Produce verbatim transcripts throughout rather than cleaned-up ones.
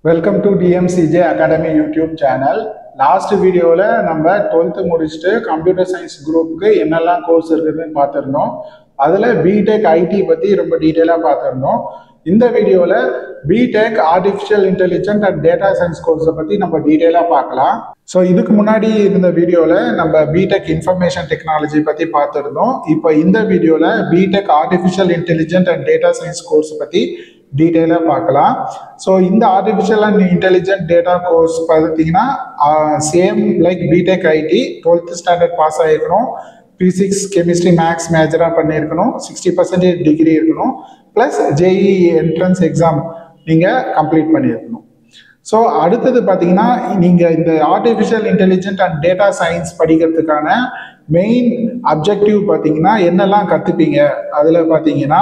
Welcome to D M C J Academy YouTube channel. Last video la நம்ம twelfth முடிச்சிட்டு computer science group க்கு என்னெல்லாம் course இருக்குதுன்னு பார்த்திருந்தோம். அதுல B Tech I T பத்தி ரொம்ப டீடைலா பார்த்திருந்தோம். இந்த வீடியோல B Tech Artificial Intelligence and Data Science course பத்தி நம்ம டீடைலா பார்க்கலாம். ஸோ இதுக்கு முன்னாடி இருந்த வீடியோல நம்ம B Tech Information Technology பத்தி பார்த்திருந்தோம். இப்போ இந்த வீடியோல B Tech Artificial Intelligence and Data Science course பத்தி டீடைலாக பார்க்கலாம். ஸோ இந்த artificial and intelligent data course பார்த்தீங்கன்னா same like B Tech IT twelfth standard pass ஆகிருக்கணும், பிசிக்ஸ் கெமிஸ்ட்ரி மேக்ஸ் மேஜராக பண்ணியிருக்கணும், சிக்ஸ்டி பர்சன்டேஜ் டிகிரி இருக்கணும், ப்ளஸ் ஜேஇ என்ட்ரன்ஸ் எக்ஸாம் நீங்கள் கம்ப்ளீட் பண்ணியிருக்கணும். ஸோ அடுத்தது பார்த்தீங்கன்னா நீங்கள் இந்த artificial intelligent and data science படிக்கிறதுக்கான மெயின் அப்ஜெக்டிவ் பார்த்தீங்கன்னா என்னெல்லாம் கற்றுப்பீங்க அதில் பார்த்தீங்கன்னா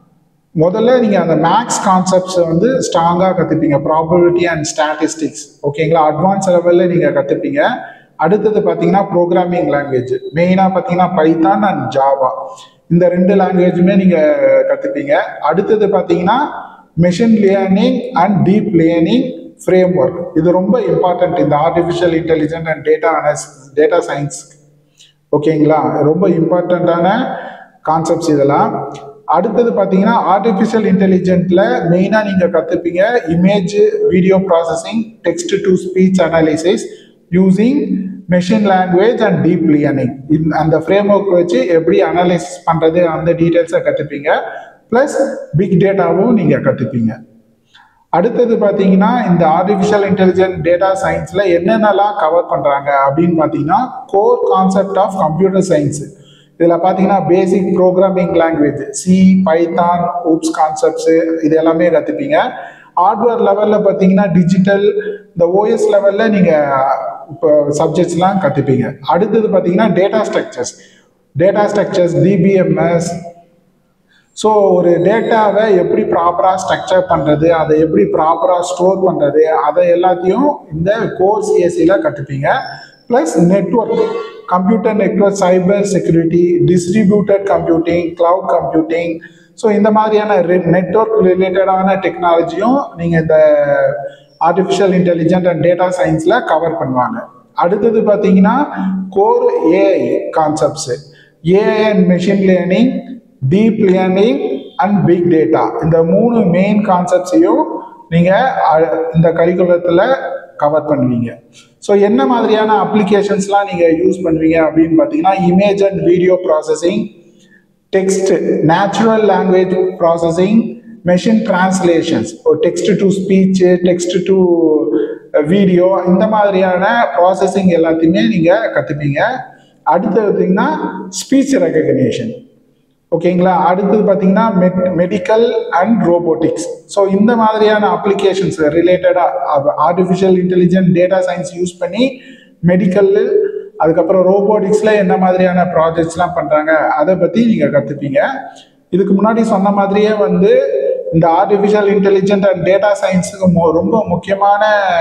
முதல்ல நீங்கள் அந்த மேக்ஸ் கான்செப்ட்ஸை வந்து ஸ்ட்ராங்காக கற்றுப்பீங்க, ப்ராபபிலிட்டி அண்ட் ஸ்டாட்டிஸ்டிக்ஸ் ஓகேங்களா, அட்வான்ஸ் லெவலில் நீங்கள் கற்றுப்பீங்க. அடுத்தது பார்த்தீங்கன்னா ப்ரோக்ராமிங் லாங்குவேஜ் மெயினாக பார்த்தீங்கன்னா பைத்தான் அண்ட் ஜாவா, இந்த ரெண்டு லாங்குவேஜுமே நீங்கள் கற்றுப்பீங்க. அடுத்தது பார்த்தீங்கன்னா machine learning and deep learning frame work, இது ரொம்ப இம்பார்ட்டன்ட் இந்த artificial intelligent and data data science ஓகேங்களா, ரொம்ப இம்பார்ட்டண்ட்டான கான்செப்ட்ஸ் இதெல்லாம். அடுத்தது பார்த்தீங்கன்னா ஆர்டிஃபிஷியல் இன்டெலிஜென்ட்ல மெயினாக நீங்கள் கற்றுப்பீங்க image video processing, text to speech analysis using machine language and deep learning, அந்த ஃப்ரேம் ஒர்க் வச்சு எப்படி அனாலிசிஸ் பண்ணுறது அந்த டீட்டெயில்ஸை கற்றுப்பீங்க. ப்ளஸ் பிக் டேட்டாவும் நீங்கள் கற்றுப்பீங்க. அடுத்தது பார்த்தீங்கன்னா இந்த ஆர்டிஃபிஷியல் இன்டெலிஜென்ட் டேட்டா சயின்ஸில் என்னென்னலாம் கவர் பண்ணுறாங்க அப்படின்னு பார்த்தீங்கன்னா core concept of computer science, இதில் பார்த்தீங்கன்னா basic programming language C, Python, oops concepts இது எல்லாமே கற்றுப்பீங்க. ஹார்ட்வேர் லெவலில் பார்த்தீங்கன்னா டிஜிட்டல், இந்த ஓஎஸ் லெவலில் நீங்கள் இப்போ சப்ஜெக்ட்ஸ்லாம் கற்றுப்பீங்க. அடுத்தது பார்த்தீங்கன்னா data structures data structures DBMS. So ஒரு டேட்டாவை எப்படி ப்ராப்பராக ஸ்ட்ரக்சர் பண்ணுறது, அதை எப்படி ப்ராப்பராக ஸ்டோர் பண்ணுறது, அதை எல்லாத்தையும் இந்த கோர் சிஎஸ்சியில் கற்றுப்பீங்க. Plus network, computer network, cyber security, distributed computing, cloud computing, so இந்த மாதிரியான நெட்வொர்க் ரிலேட்டடான டெக்னாலஜியும் நீங்கள் இந்த ஆர்டிஃபிஷியல் இன்டெலிஜென்ட் அண்ட் டேட்டா சயின்ஸில் கவர் பண்ணுவாங்க. அடுத்தது பார்த்தீங்கன்னா core AI concepts, AI and machine learning, deep learning and big data, இந்த மூணு மெயின் கான்செப்ட்ஸையும் நீங்கள் இந்த கரிக்குலத்தில் கவர் பண்ணுவீங்க. ஸோ என்ன மாதிரியான அப்ளிகேஷன்ஸ்லாம் நீங்கள் யூஸ் பண்ணுவீங்க அப்படின்னு பார்த்தீங்கன்னா image and video processing, text natural language processing, machine translations, text to speech, text to video, இந்த மாதிரியான ப்ராசஸிங் எல்லாத்தையுமே நீங்கள் கற்றுப்பீங்க. அடுத்து பார்த்தீங்கன்னா ஸ்பீச் ரெகக்னிஷன் ஓகேங்களா. அடுத்தது பார்த்தீங்கன்னா மெட் மெடிக்கல் அண்ட் ரோபோட்டிக்ஸ். ஸோ இந்த மாதிரியான அப்ளிகேஷன்ஸ் ரிலேட்டடாக artificial intelligent data science use பண்ணி மெடிக்கல், அதுக்கப்புறம் ரோபோட்டிக்ஸில் என்ன மாதிரியான ப்ராஜெக்ட்ஸ்லாம் பண்ணுறாங்க அதை பற்றி நீங்கள் கற்றுப்பீங்க. இதுக்கு முன்னாடி சொன்ன மாதிரியே வந்து இந்த ஆர்டிஃபிஷியல் இன்டெலிஜென்ட் அண்ட் டேட்டா சயின்ஸுக்கு மொ ரொம்ப முக்கியமான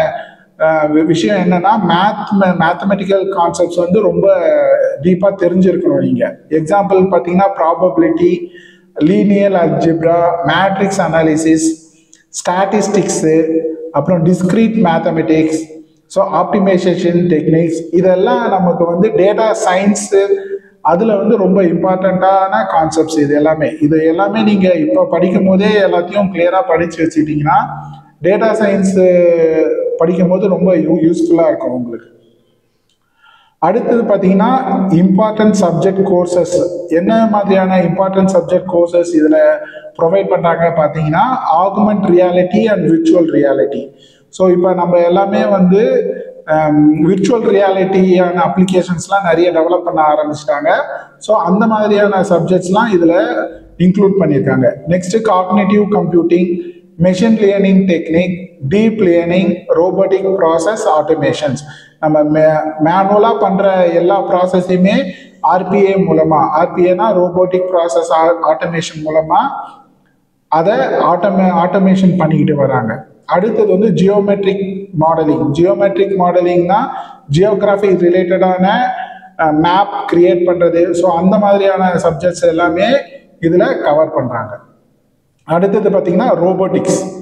விஷயம் என்னன்னா மேத் மேத்தமெட்டிக்கல் கான்செப்ட்ஸ் வந்து ரொம்ப டீப்பாக தெரிஞ்சிருக்கணும் நீங்கள். எக்ஸாம்பிள் பார்த்தீங்கன்னா probability, linear algebra, matrix analysis, statistics, அப்புறம் discrete mathematics, so optimization techniques, இதெல்லாம் நமக்கு வந்து டேட்டா சயின்ஸு அதில் வந்து ரொம்ப இம்பார்ட்டண்ட்டான கான்செப்ட்ஸ். இது எல்லாமே இது எல்லாமே நீங்கள் இப்போ படிக்கும் போதே எல்லாத்தையும் கிளியராக படித்து வச்சுக்கிட்டிங்கன்னா டேட்டா சயின்ஸு படிக்கும் போது ரொம்ப யூ யூஸ்ஃபுல்லாக இருக்கும் உங்களுக்கு. அடுத்தது பார்த்தீங்கன்னா இம்பார்ட்டன்ட் சப்ஜெக்ட் கோர்சஸ், என்ன மாதிரியான இம்பார்ட்டன்ட் சப்ஜெக்ட் கோர்சஸ் இதில் ப்ரொவைட் பண்ணுறாங்க பார்த்தீங்கன்னா augmented reality and virtual reality. So இப்போ நம்ம எல்லாமே வந்து விர்ச்சுவல் ரியாலிட்டியான அப்ளிகேஷன்ஸ்லாம் நிறைய டெவலப் பண்ண ஆரம்பிச்சிட்டாங்க. ஸோ அந்த மாதிரியான சப்ஜெக்ட்ஸ்லாம் இதில் இன்க்ளூட் பண்ணியிருக்காங்க. Next cognitive computing, machine learning technique, deep learning, robotic process automations, நம்ம மே மேனுவலாக பண்ணுற எல்லா ப்ராசஸையுமே ஆர்பிஏ மூலமாக, ஆர்பிஏனா ரோபோட்டிக் ப்ராசஸ் ஆட்டோமேஷன் மூலமாக அதை ஆட்டோமே ஆட்டோமேஷன் பண்ணிக்கிட்டு வராங்க. அடுத்தது வந்து ஜியோமெட்ரிக் மாடலிங். ஜியோமெட்ரிக் மாடலிங்னா ஜியோகிராஃபி ரிலேட்டடான மேப் கிரியேட் பண்ணுறது. ஸோ அந்த மாதிரியான சப்ஜெக்ட்ஸ் எல்லாமே இதில் கவர் பண்ணுறாங்க. அடுத்தது பார்த்தீங்கன்னா ரோபோட்டிக்ஸ்.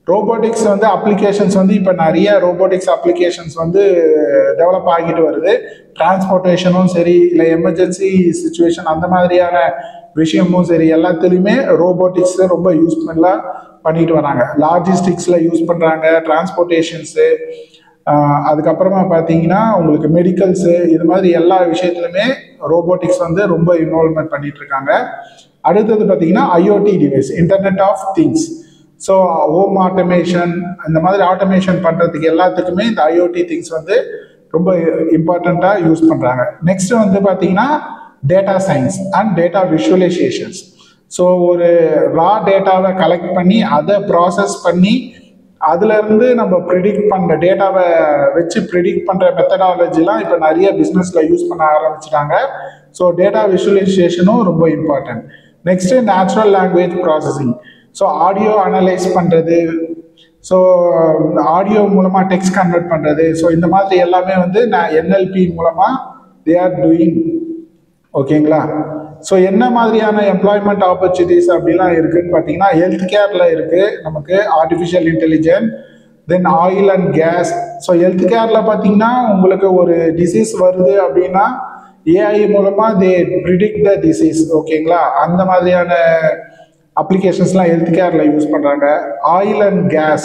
ரோபோட்டிக்ஸ் வந்து அப்ளிகேஷன்ஸ் வந்து இப்போ நிறைய ரோபோட்டிக்ஸ் அப்ளிகேஷன்ஸ் வந்து டெவலப் ஆகிட்டு வருது. டிரான்ஸ்போர்ட்டேஷனும் சரி, இல்லை எமர்ஜென்சி சுச்சுவேஷன் அந்த மாதிரியான விஷயமும் சரி, எல்லாத்துலேயுமே ரோபோட்டிக்ஸ் ரொம்ப யூஸ்ஃபுல்லாக பண்ணிட்டு வராங்க. லாஜிஸ்டிக்ஸில் யூஸ் பண்ணுறாங்க, டிரான்ஸ்போர்ட்டேஷன்ஸு, அதுக்கப்புறமா பார்த்தீங்கன்னா உங்களுக்கு மெடிக்கல்ஸு, இது மாதிரி எல்லா விஷயத்துலையுமே ரோபோட்டிக்ஸ் வந்து ரொம்ப இன்வால்வ்மெண்ட் பண்ணிட்டு இருக்காங்க. அடுத்தது பார்த்தீங்கன்னா IOT device, internet of things. So home automation, இந்த மாதிரி ஆட்டோமேஷன் பண்ணுறதுக்கு எல்லாத்துக்குமே இந்த ஐஓடி திங்ஸ் வந்து ரொம்ப இம்பார்ட்டண்ட்டாக யூஸ் பண்ணுறாங்க. நெக்ஸ்ட் வந்து பார்த்தீங்கன்னா data science and data visualizations. So ஒரு ரா டேட்டாவை கலெக்ட் பண்ணி அதை ப்ராசஸ் பண்ணி அதுலேருந்து நம்ம ப்ரிடிக்ட் பண்ணுற டேட்டாவை வச்சு ப்ரிடிக்ட் பண்ணுற மெத்தடாலஜிலாம் இப்போ நிறைய பிஸ்னஸில் யூஸ் பண்ண ஆரம்பிச்சிட்டாங்க. ஸோ டேட்டா விஷுவலைசேஷனும் ரொம்ப important. Next natural language processing. So audio analyse பண்ணுறது, ஸோ ஆடியோ மூலமாக டெக்ஸ்ட் கன்வெர்ட் பண்ணுறது, ஸோ இந்த மாதிரி எல்லாமே வந்து நான் என்எல்பி மூலமாக தே ஆர் டூயிங். ஓகேங்களா? ஸோ என்ன மாதிரியான எம்ப்ளாய்மெண்ட் ஆப்பர்ச்சுனிட்டிஸ் அப்படிலாம் இருக்குதுன்னு பார்த்தீங்கன்னா ஹெல்த் கேரில் இருக்குது நமக்கு artificial intelligence, then oil and gas. So health கேரில் பார்த்தீங்கன்னா உங்களுக்கு ஒரு டிசீஸ் வருது அப்படின்னா ஏஐ மூலமாக தே ப்ரிடிக்ட் த டிசீஸ். ஓகேங்களா? அந்த மாதிரியான அப்ளிகேஷன்ஸ்லாம் ஹெல்த் கேரில் யூஸ் பண்ணுறாங்க. ஆயில் அண்ட் கேஸ்,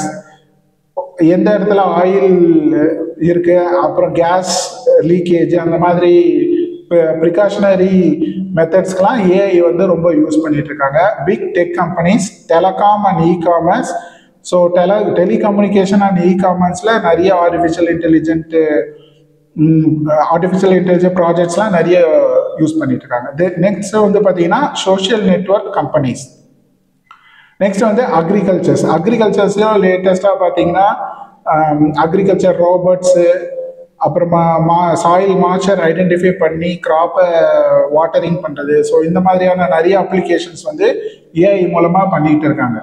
எந்த இடத்துல ஆயில் இருக்கு, அப்புறம் கேஸ் லீக்கேஜ், அந்த மாதிரி ப்ரிகாஷனரி மெத்தட்ஸ்க்கெலாம் ஏஐ வந்து ரொம்ப யூஸ் பண்ணிட்டு இருக்காங்க. Big tech companies, telecom and e commerce. So டெல டெலிகம்யூனிகேஷன் அண்ட் இ காமர்ஸில் நிறைய ஆர்டிஃபிஷியல் இன்டெலிஜென்ட் ஆர்டிஃபிஷியல் இன்டெலிஜென்ட் ப்ராஜெக்ட்ஸ்லாம் நிறைய யூஸ் பண்ணிட்டு இருக்காங்க. நெக்ஸ்ட் வந்து பார்த்தீங்கன்னா சோஷியல் நெட்வொர்க் கம்பெனிஸ். நெக்ஸ்ட் வந்து அக்ரிகல்ச்சர்ஸ். அக்ரிகல்ச்சர்ஸ்லாம் லேட்டஸ்டாக பார்த்தீங்கன்னா அக்ரிகல்ச்சர் ரோபோட்ஸு, அப்புறமா மா சாயில் மாய்ச்சர் ஐடென்டிஃபை பண்ணி கிராப்பை வாட்டரிங் பண்ணுறது. ஸோ இந்த மாதிரியான நிறைய அப்ளிகேஷன்ஸ் வந்து ஏஐ மூலமாக பண்ணிகிட்டு இருக்காங்க.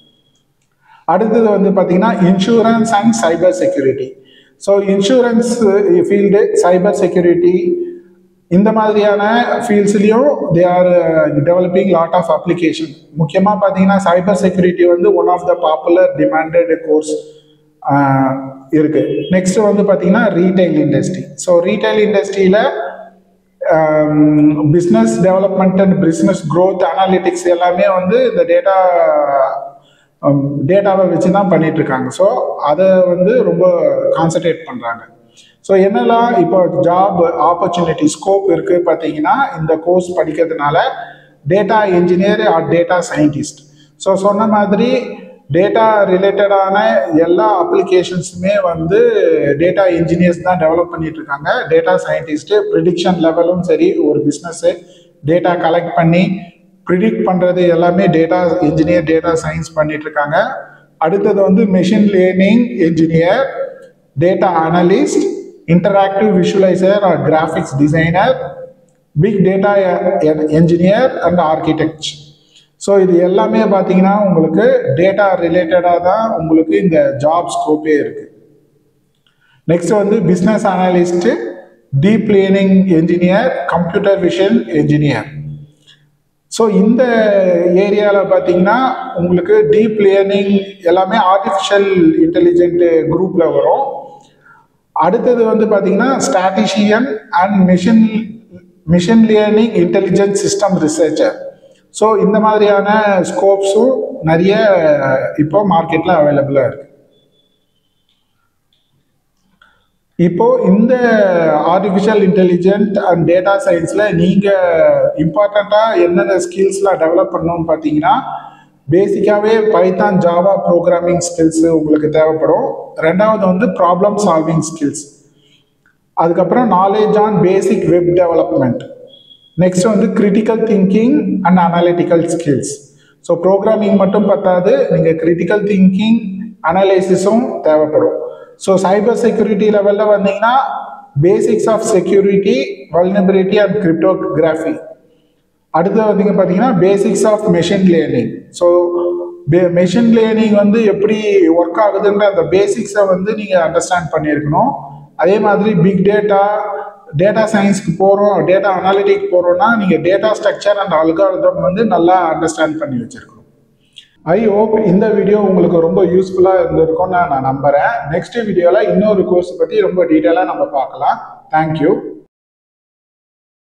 அடுத்தது வந்து பார்த்தீங்கன்னா insurance and cyber security. So insurance field, cyber security, இந்த மாதிரியான ஃபீல்ட்ஸ்லையும் they are developing lot of application. முக்கியமாக பார்த்தீங்கன்னா சைபர் செக்யூரிட்டி வந்து one of the popular demanded course இருக்கு. நெக்ஸ்ட் வந்து பார்த்தீங்கன்னா ரீட்டைல் இண்டஸ்ட்ரி. ஸோ ரீட்டைல் இண்டஸ்ட்ரியில் business development and business growth analytics எல்லாமே வந்து இந்த டேட்டா டேட்டாவை வச்சு தான் பண்ணிட்டு இருக்காங்க. ஸோ அதை வந்து ரொம்ப கான்சன்ட்ரேட் பண்ணுறாங்க. ஸோ என்னெல்லாம் இப்போ ஜாப் ஆப்பர்ச்சுனிட்டி ஸ்கோப் இருக்குது பார்த்தீங்கன்னா இந்த கோர்ஸ் படிக்கிறதுனால data engineer or data scientist. So சொன்ன மாதிரி டேட்டா ரிலேட்டடான எல்லா அப்ளிகேஷன்ஸுமே வந்து டேட்டா இன்ஜினியர்ஸ் தான் டெவலப் பண்ணிட்டு இருக்காங்க. டேட்டா சயின்டிஸ்ட்டு ப்ரிடிக்ஷன் லெவலும் சரி, ஒரு பிஸ்னஸ்ஸு டேட்டா கலெக்ட் பண்ணி ப்ரிடிக்ட் பண்ணுறது எல்லாமே டேட்டா இன்ஜினியர், டேட்டா சயின்ஸ் பண்ணிட்டு இருக்காங்க. அடுத்தது வந்து machine learning engineer, data analyst, interactive visualizer or graphics designer, big data engineer and architect. So இது எல்லாமே பார்த்தீங்கன்னா உங்களுக்கு டேட்டா ரிலேட்டடாக தான் உங்களுக்கு இந்த ஜாப் ஸ்கோப்பே இருக்குது. நெக்ஸ்ட் வந்து business analyst, deep learning engineer, computer vision engineer. So இந்த ஏரியாவில் பார்த்தீங்கன்னா உங்களுக்கு டீப் லேர்னிங் எல்லாமே ஆர்டிஃபிஷியல் இன்டெலிஜென்ட் குரூப்பில் வரும். அடுத்தது வந்து பார்த்தீங்கன்னா statistician and machine machine learning intelligent system researcher. So இந்த மாதிரியான ஸ்கோப்ஸும் நிறைய இப்போ மார்க்கெட்டில் அவைலபிளாக இருக்குது. இப்போ இந்த ஆர்டிஃபிஷியல் இன்டெலிஜென்ட் அண்ட் டேட்டா சயின்ஸில் நீங்கள் இம்பார்ட்டண்ட்டாக என்னென்ன ஸ்கில்ஸ்லாம் டெவலப் பண்ணணும்னு பார்த்தீங்கன்னா பேசிக்காகவே பைத்தான், ஜாவா ப்ரோக்ராமிங் ஸ்கில்ஸு உங்களுக்கு தேவைப்படும். ரெண்டாவது வந்து ப்ராப்ளம் சால்விங் ஸ்கில்ஸ், அதுக்கப்புறம் knowledge on basic web development. Next வந்து critical thinking and analytical skills. So programming மட்டும் பத்தாது, நீங்கள் கிரிட்டிக்கல் திங்கிங் அனலைசிஸும் தேவைப்படும். ஸோ சைபர் செக்யூரிட்டி லெவலில் வந்தீங்கன்னா basics of security, vulnerability and cryptography. அடுத்து வந்தீங்க பார்த்தீங்கன்னா basics of machine learning. So machine learning வந்து எப்படி ஒர்க் ஆகுதுன்ற அந்த பேசிக்ஸை வந்து நீங்கள் அண்டர்ஸ்டாண்ட் பண்ணியிருக்கணும். அதே மாதிரி பிக் டேட்டா, டேட்டா சயின்ஸ்க்கு போகிறோம், டேட்டா அனாலிட்டிக் போகிறோம்னா நீங்கள் டேட்டா ஸ்ட்ரக்சர் அண்ட் அல்காரிதம் வந்து நல்லா அண்டர்ஸ்டாண்ட் பண்ணி வச்சுருக்கணும். ஐ ஹோப் இந்த வீடியோ உங்களுக்கு ரொம்ப யூஸ்ஃபுல்லாக இருந்திருக்கும்னு நான் நம்புகிறேன். நெக்ஸ்ட் வீடியோவில் இன்னொரு கோர்ஸ் பற்றி ரொம்ப டீட்டெயிலாக நம்ம பார்க்கலாம். தேங்க்யூ.